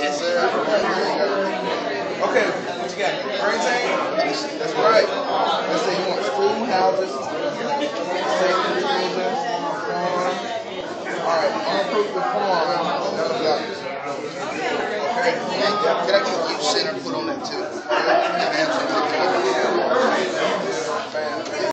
Yes, sir. Okay, what you got? Quarantine? That's right. Let's say you want schoolhouses, safety cruisers, alright, unapproved farm. Okay. Can I get a youth center put on that too?